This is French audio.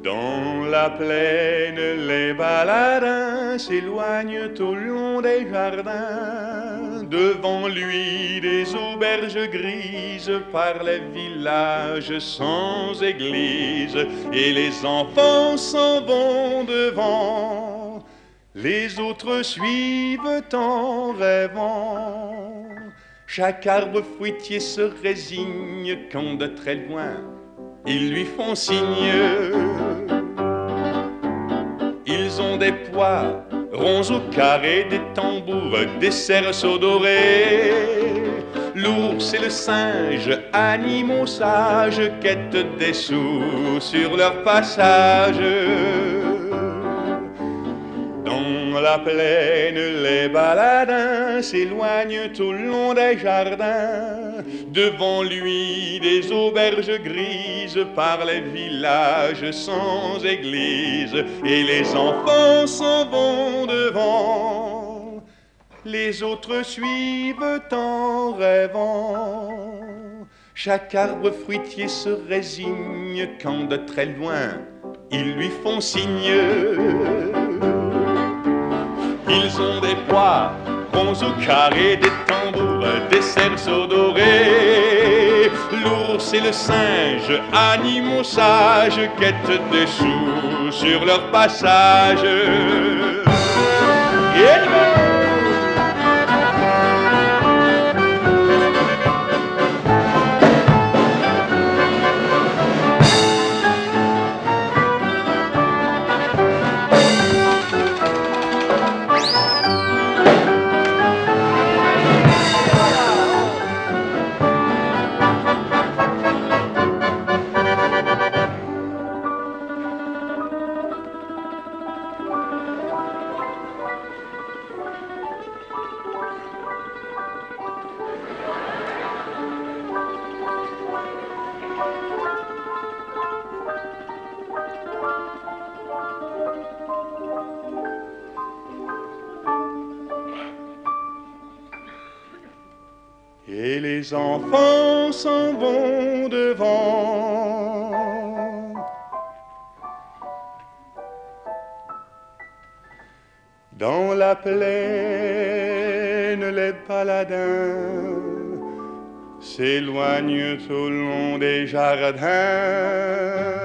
Dans la plaine, les baladins s'éloignent au long des jardins. Devant lui, des auberges grises par les villages sans église. Et les enfants s'en vont devant, les autres suivent en rêvant. Chaque arbre fruitier se résigne quand de très loin ils lui font signe. Ils ont des pois ronds ou carrés, des tambours, des cerceaux dorés. L'ours et le singe, animaux sages, quêtent des sous sur leur passage. Dans la plaine, les baladins s'éloignent au long des jardins. Devant lui, des auberges grises par les villages sans église. Et les enfants s'en vont devant, les autres suivent en rêvant. Chaque arbre fruitier se résigne quand de très loin ils lui font signe. Ils ont des pois ronds ou carrés, des tambours, des cerceaux dorés. L'ours et le singe, animaux sages, quêtent des sous sur leur passage. Et les enfants s'en vont devant, dans la plaine, les paladins s'éloignent au long des jardins.